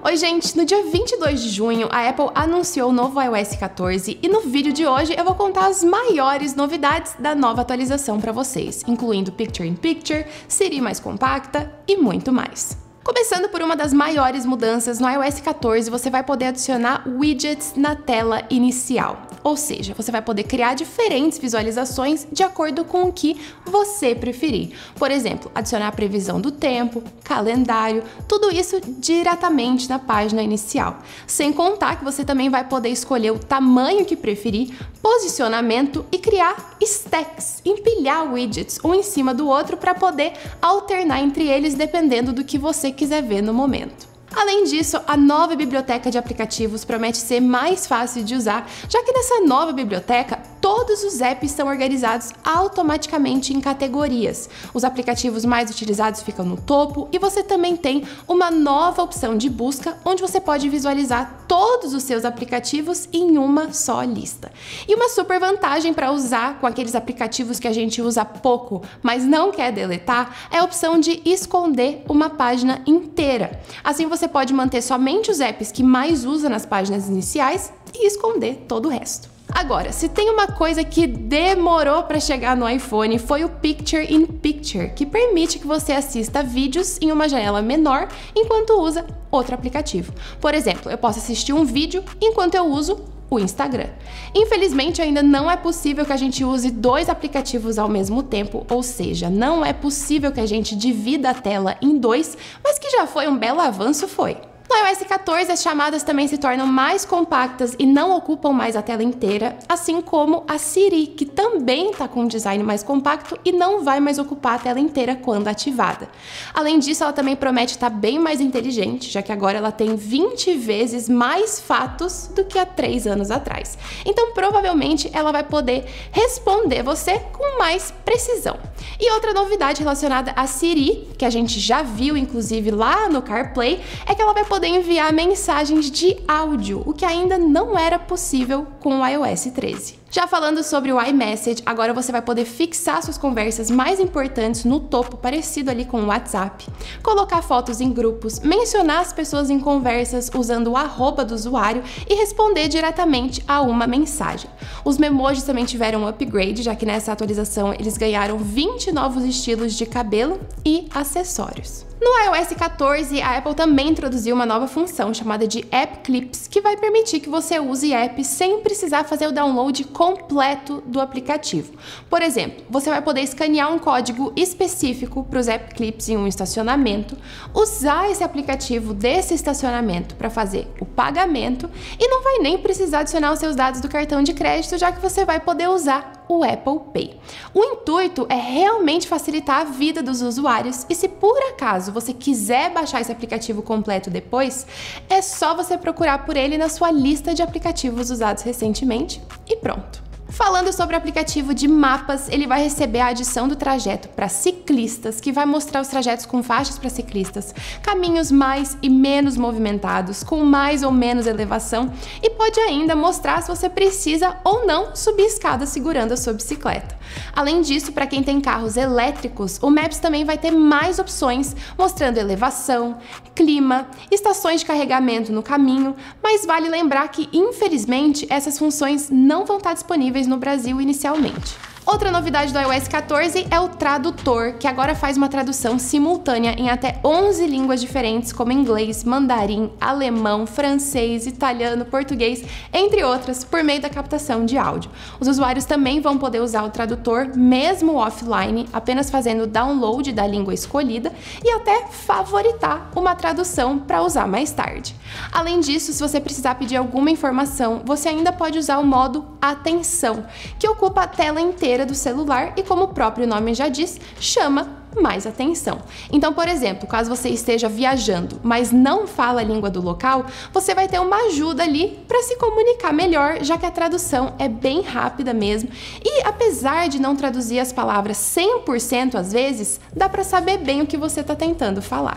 Oi gente, no dia 22 de junho a Apple anunciou o novo iOS 14 e no vídeo de hoje eu vou contar as maiores novidades da nova atualização para vocês, incluindo Picture in Picture, Siri mais compacta e muito mais. Começando por uma das maiores mudanças, no iOS 14 você vai poder adicionar widgets na tela inicial. Ou seja, você vai poder criar diferentes visualizações de acordo com o que você preferir. Por exemplo, adicionar a previsão do tempo, calendário, tudo isso diretamente na página inicial. Sem contar que você também vai poder escolher o tamanho que preferir, posicionamento e criar stacks, empilhar widgets um em cima do outro para poder alternar entre eles dependendo do que você quiser ver no momento. Além disso, a nova biblioteca de aplicativos promete ser mais fácil de usar, já que nessa nova biblioteca, todos os apps são organizados automaticamente em categorias. Os aplicativos mais utilizados ficam no topo e você também tem uma nova opção de busca, onde você pode visualizar todos os seus aplicativos em uma só lista. E uma super vantagem para usar com aqueles aplicativos que a gente usa pouco, mas não quer deletar, é a opção de esconder uma página inteira. Assim você pode manter somente os apps que mais usa nas páginas iniciais e esconder todo o resto. Agora, se tem uma coisa que demorou para chegar no iPhone, foi o Picture in Picture, que permite que você assista vídeos em uma janela menor enquanto usa outro aplicativo. Por exemplo, eu posso assistir um vídeo enquanto eu uso o Instagram. Infelizmente, ainda não é possível que a gente use dois aplicativos ao mesmo tempo, ou seja, não é possível que a gente divida a tela em dois, mas que já foi um belo avanço, foi. No iOS 14, as chamadas também se tornam mais compactas e não ocupam mais a tela inteira, assim como a Siri, que também está com um design mais compacto e não vai mais ocupar a tela inteira quando ativada. Além disso, ela também promete estar bem mais inteligente, já que agora ela tem 20 vezes mais fatos do que há 3 anos atrás. Então, provavelmente, ela vai poder responder você com mais precisão. E outra novidade relacionada à Siri, que a gente já viu, inclusive, lá no CarPlay, é que ela vai poder enviar mensagens de áudio, o que ainda não era possível com o iOS 13. Já falando sobre o iMessage, agora você vai poder fixar suas conversas mais importantes no topo, parecido ali com o WhatsApp, colocar fotos em grupos, mencionar as pessoas em conversas usando o arroba do usuário e responder diretamente a uma mensagem. Os memojis também tiveram um upgrade, já que nessa atualização eles ganharam 20 novos estilos de cabelo e acessórios. No iOS 14, a Apple também introduziu uma nova função chamada de App Clips, que vai permitir que você use apps sem precisar fazer o download completo do aplicativo. Por exemplo, você vai poder escanear um código específico para os App Clips em um estacionamento, usar esse aplicativo desse estacionamento para fazer o pagamento e não vai nem precisar adicionar os seus dados do cartão de crédito, já que você vai poder usar o Apple Pay. O intuito é realmente facilitar a vida dos usuários e se por acaso você quiser baixar esse aplicativo completo depois, é só você procurar por ele na sua lista de aplicativos usados recentemente e pronto. Falando sobre o aplicativo de mapas, ele vai receber a adição do trajeto para ciclistas, que vai mostrar os trajetos com faixas para ciclistas, caminhos mais e menos movimentados, com mais ou menos elevação, e pode ainda mostrar se você precisa ou não subir escada segurando a sua bicicleta. Além disso, para quem tem carros elétricos, o Maps também vai ter mais opções, mostrando elevação, clima, estações de carregamento no caminho, mas vale lembrar que, infelizmente, essas funções não vão estar disponíveis no Brasil inicialmente. Outra novidade do iOS 14 é o tradutor, que agora faz uma tradução simultânea em até 11 línguas diferentes, como inglês, mandarim, alemão, francês, italiano, português, entre outras, por meio da captação de áudio. Os usuários também vão poder usar o tradutor mesmo offline, apenas fazendo o download da língua escolhida e até favoritar uma tradução para usar mais tarde. Além disso, se você precisar pedir alguma informação, você ainda pode usar o modo Atenção, que ocupa a tela inteira do celular e, como o próprio nome já diz, chama mais atenção. Então, por exemplo, caso você esteja viajando, mas não fala a língua do local, você vai ter uma ajuda ali para se comunicar melhor, já que a tradução é bem rápida mesmo. E apesar de não traduzir as palavras 100% às vezes, dá para saber bem o que você está tentando falar.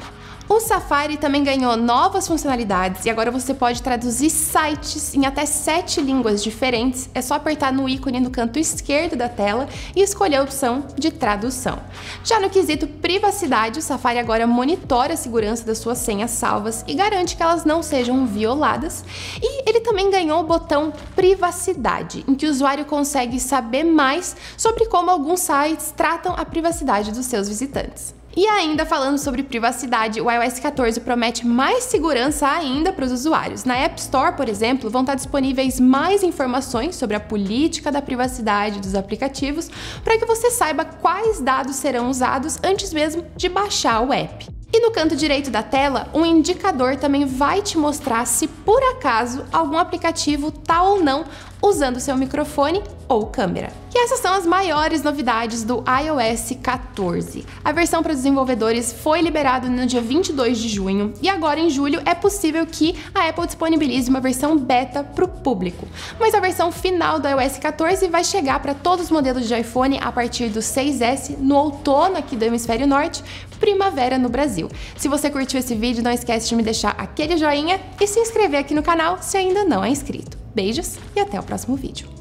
O Safari também ganhou novas funcionalidades e agora você pode traduzir sites em até 7 línguas diferentes. É só apertar no ícone no canto esquerdo da tela e escolher a opção de tradução. Já no quesito privacidade, o Safari agora monitora a segurança das suas senhas salvas e garante que elas não sejam violadas. E ele também ganhou o botão privacidade, em que o usuário consegue saber mais sobre como alguns sites tratam a privacidade dos seus visitantes. E ainda falando sobre privacidade, o iOS 14 promete mais segurança ainda para os usuários. Na App Store, por exemplo, vão estar disponíveis mais informações sobre a política da privacidade dos aplicativos para que você saiba quais dados serão usados antes mesmo de baixar o app. E no canto direito da tela, um indicador também vai te mostrar se por acaso algum aplicativo está ou não usando seu microfone ou câmera. E essas são as maiores novidades do iOS 14. A versão para desenvolvedores foi liberada no dia 22 de junho e agora em julho é possível que a Apple disponibilize uma versão beta para o público. Mas a versão final do iOS 14 vai chegar para todos os modelos de iPhone a partir do 6S no outono aqui do hemisfério norte, primavera no Brasil. Se você curtiu esse vídeo, não esquece de me deixar aquele joinha e se inscrever aqui no canal se ainda não é inscrito. Beijos e até o próximo vídeo.